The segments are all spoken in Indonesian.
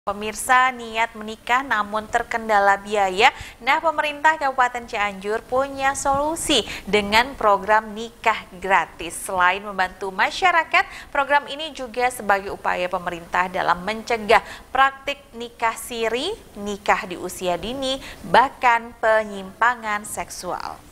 Pemirsa niat menikah namun terkendala biaya. Nah, pemerintah Kabupaten Cianjur punya solusi dengan program nikah gratis. Selain membantu masyarakat, program ini juga sebagai upaya pemerintah dalam mencegah praktik nikah siri, nikah di usia dini, bahkan penyimpangan seksual.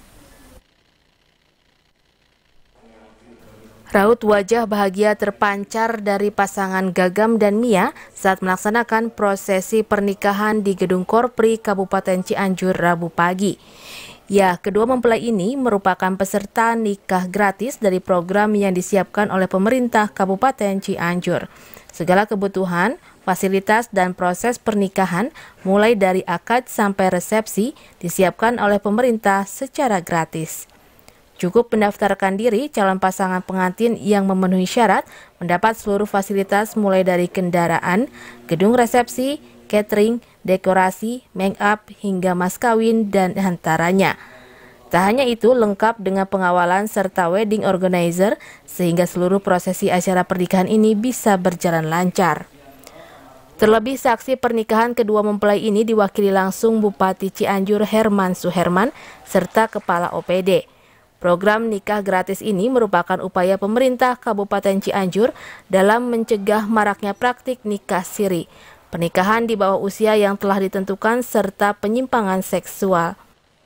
Raut wajah bahagia terpancar dari pasangan Gagam dan Mia saat melaksanakan prosesi pernikahan di Gedung Korpri Kabupaten Cianjur Rabu pagi. Ya, kedua mempelai ini merupakan peserta nikah gratis dari program yang disiapkan oleh pemerintah Kabupaten Cianjur. Segala kebutuhan, fasilitas, dan proses pernikahan mulai dari akad sampai resepsi disiapkan oleh pemerintah secara gratis. Cukup mendaftarkan diri, calon pasangan pengantin yang memenuhi syarat mendapat seluruh fasilitas mulai dari kendaraan, gedung resepsi, catering, dekorasi, make up, hingga mas kawin dan hantarannya. Tak hanya itu, lengkap dengan pengawalan serta wedding organizer sehingga seluruh prosesi acara pernikahan ini bisa berjalan lancar. Terlebih saksi pernikahan kedua mempelai ini diwakili langsung Bupati Cianjur Herman Suherman serta Kepala OPD. Program nikah gratis ini merupakan upaya pemerintah Kabupaten Cianjur dalam mencegah maraknya praktik nikah siri, pernikahan di bawah usia yang telah ditentukan, serta penyimpangan seksual.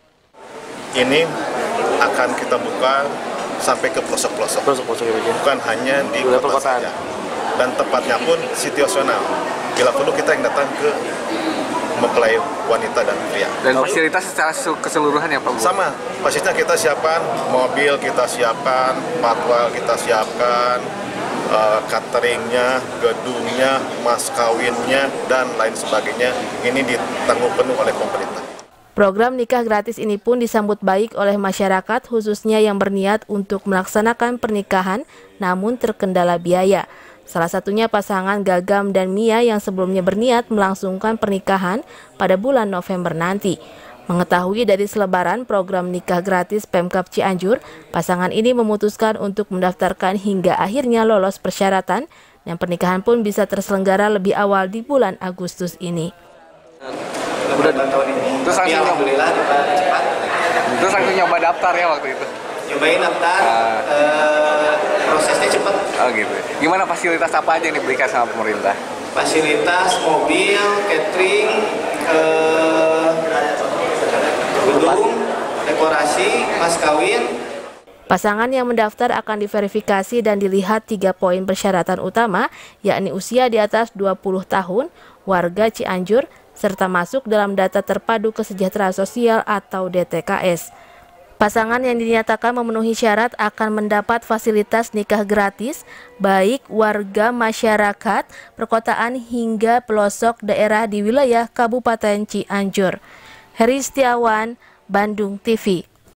Ini akan kita buka sampai ke pelosok-pelosok, bukan hanya di kota saja. Dan tempatnya pun situasional. Bila perlu kita yang datang ke mempelai wanita dan pria. Dan fasilitas secara keseluruhan ya Pak? Sama, fasilitasnya kita siapkan, mobil kita siapkan, patwal kita siapkan, cateringnya, gedungnya, mas kawinnya, dan lain sebagainya. Ini ditanggung penuh oleh pemerintah. Program nikah gratis ini pun disambut baik oleh masyarakat, khususnya yang berniat untuk melaksanakan pernikahan namun terkendala biaya. Salah satunya pasangan Gagam dan Mia yang sebelumnya berniat melangsungkan pernikahan pada bulan November nanti. Mengetahui dari selebaran program nikah gratis Pemkab Cianjur, pasangan ini memutuskan untuk mendaftarkan hingga akhirnya lolos persyaratan dan pernikahan pun bisa terselenggara lebih awal di bulan Agustus ini. Terus langsung nyoba daftar ya waktu itu? Nyobain daftar, prosesnya cepat. Oh gitu. Gimana fasilitas apa aja yang diberikan sama pemerintah? Fasilitas mobil, catering, gedung, dekorasi, mas kawin. Pasangan yang mendaftar akan diverifikasi dan dilihat 3 poin persyaratan utama, yakni usia di atas 20 tahun, warga Cianjur, serta masuk dalam data terpadu kesejahteraan sosial atau DTKS. Pasangan yang dinyatakan memenuhi syarat akan mendapat fasilitas nikah gratis, baik warga masyarakat, perkotaan hingga pelosok daerah di wilayah Kabupaten Cianjur. Heri Setiawan, Bandung TV.